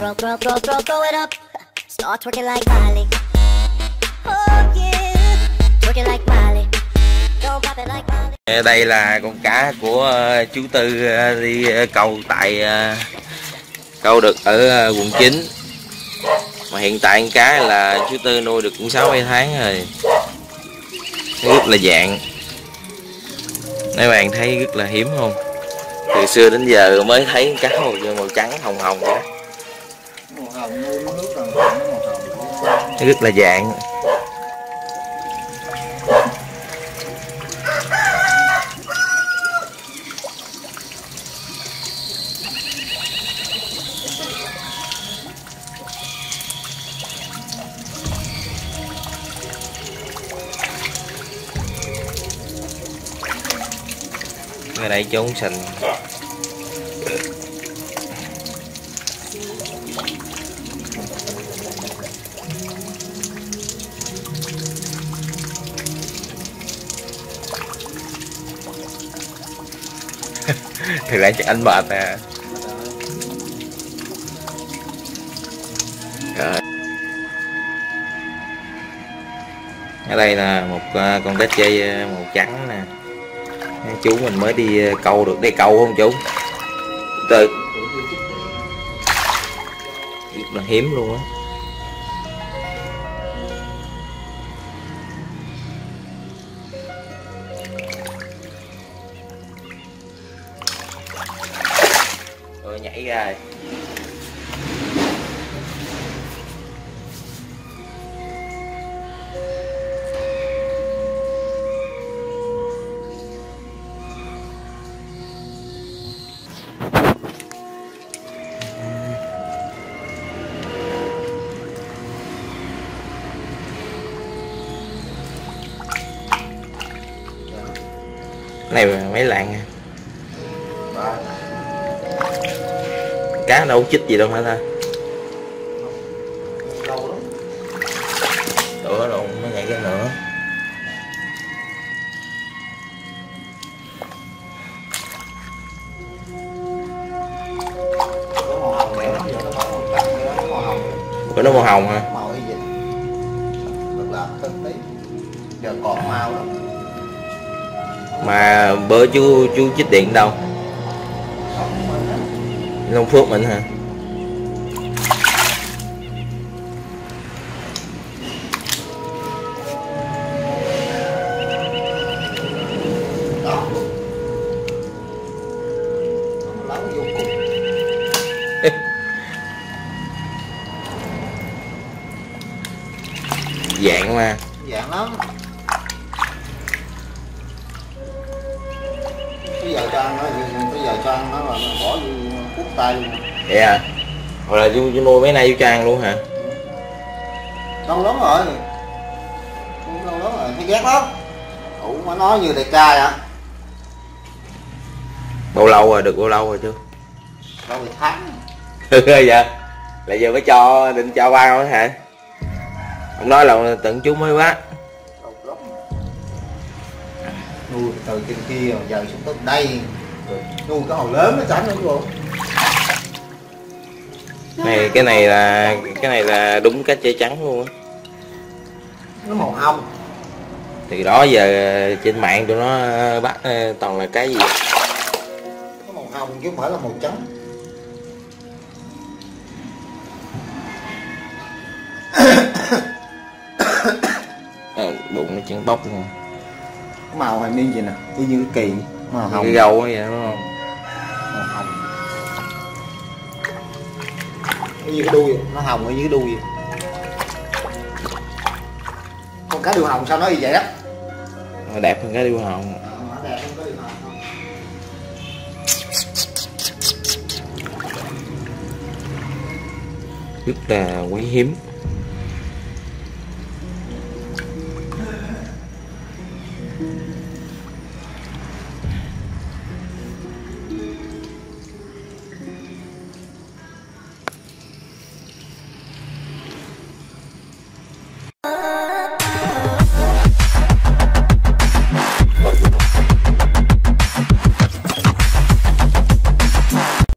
throw it up. Start twerking like Miley. Oh yeah, twerking like Miley. Don't pop it like Miley. Đây là con cá của chú Tư đi câu tại câu được ở quận 9. Mà hiện tại con cá là chú Tư nuôi được cũng 6-7 tháng rồi. Nó rất là dạng. Mấy bạn thấy rất là hiếm không? Từ xưa đến giờ mới thấy cá màu trắng hồng hồng vậy đó. Nó rất là dạng. Ở đây trốn sình. Thì lại chắc anh mệt à. Rồi. Ở đây là một con cá chê màu trắng nè. Chú mình mới đi câu được. Đây câu không chú? Từ rất là hiếm luôn á. Rồi nhảy ra rồi. Này mấy lạng nha. Cá đâu chích gì đâu hả ta? Tụi nó đụng nó nhảy cái nữa. Bữa nó màu hồng hả? Màu cái gì? Rất là tinh tí. Giờ còn màu lắm. Mà bữa chú chích điện đâu? Long Phước mình hả? Đó. Nó lớn vô cùng. Dạng mà. Dạng lắm. Bây giờ cho ăn nó là bỏ vô cuốc tay luôn. Vậy à? Hoặc là chú nuôi mấy nay chú cho ăn luôn hả? Lâu lắm rồi. Lâu lắm rồi, thấy ghét lắm. Ủa mà nói như đẹp trai hả? Bao lâu rồi, được bao lâu rồi chú? Đâu thì tháng. Dạ. Là giờ mới định cho bao nữa hả? Ông nói là tận chú mới quá. Nuôi từ trên kia rồi giờ xuống tới đây rồi nuôi cái hồ lớn nó tránh nữa luôn. Cái này là đúng cá chê trắng luôn á. Nó màu hồng. Từ đó giờ trên mạng tụi nó bắt toàn là cái gì? Nó màu hồng chứ không phải là màu trắng. Bụng nó chân bốc luôn. Cái màu này như gì nè, y như cái kỳ màu hồng. Cái gâu vậy đúng không? Màu hồng. Y như cái đuôi, nó hồng y như cái đuôi vậy. Con cá điều hồng sao nó y vậy đó? Nó đẹp hơn cái điêu hồng. Nó đẹp hơn cái điều hồng. Rất là quý hiếm.